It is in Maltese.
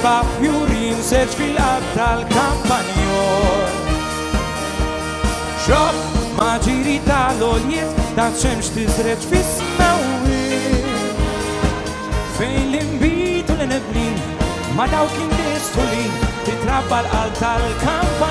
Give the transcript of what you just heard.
Erba' fjurin serġ fil-qalb tal-Kampanjol. Xob maġiri tal-oljiet ta' ċemx tizreġ fis-smawiet. Fejn l-imbitu l-neblin ma dawk indistulin titrabba l-qalb tal-Kampanjol.